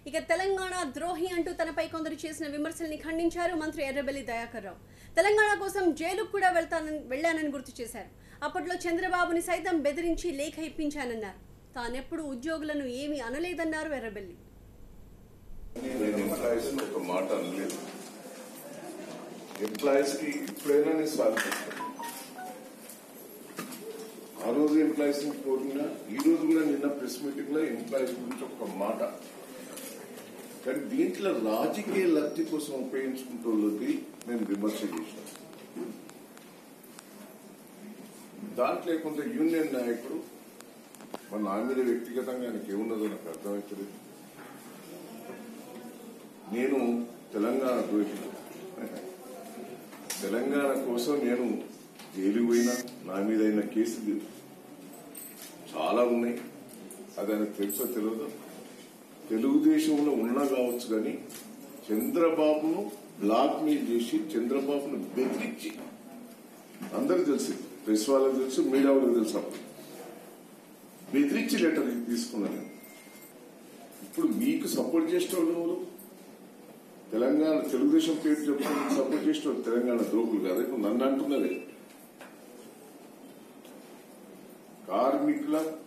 ఇక తెలంగాణ ద్రోహి అంటూ తనపై కొందరు చేసిన విమర్శల్ని ఖండించారు మంత్రి ఎర్రబెల్లి దయాకర్ రావు. తెలంగాణ కోసం జైలుకు కూడా వెళ్లానని గుర్తు చేశారు. అప్పట్లో చంద్రబాబుని సైతం బెదిరించి లేఖ ఇప్పించానన్నారు. తానెప్పుడు ఉద్యోగులను ఏమీ అనలేదన్నారు ఎర్రబెల్లి. ఆ రోజు ఎంప్లాయీస్ కోరినా ఈ రోజు కూడా నిన్న ప్రెస్ మీటింగ్ లో ఎంప్లాయీస్ గురించి ఒక మాట, కానీ దీంట్లో రాజకీయ లబ్ధి కోసం ఉపయోగించుకుంటోళ్ళది నేను విమర్శ చేశాను. దాంట్లో కొంత యూనియన్ నాయకుడు మన నా మీద వ్యక్తిగతంగా ఆయనకి ఏమున్నదో నాకు అర్థమవుతుంది. నేను తెలంగాణ ద్రోహిని, తెలంగాణ కోసం నేను జైలుకు పోయినా నా మీద అయిన కేసులు చాలా ఉన్నాయి. అది ఆయనకు తెలుసో తెలియదు. తెలుగుదేశంలో ఉన్నా కావచ్చు, కానీ చంద్రబాబును బ్లాక్ మెయిల్ చేసి చంద్రబాబును బెదిరించి, అందరికి తెలుసు, ప్రెస్ వాళ్ళకి తెలుసు, మీడియా వాళ్ళకి తెలుసు, అప్పుడు బెదిరించి లెటర్ తీసుకున్నాను. ఇప్పుడు మీకు సపోర్ట్ చేసిన వాళ్ళు తెలంగాణ తెలుగుదేశం పేరు చెప్పుకుని సపోర్ట్ చేసిన వాళ్ళు తెలంగాణ ద్రోహులు కాదు. ఇప్పుడు నన్ను అంటున్నదే కార్మికుల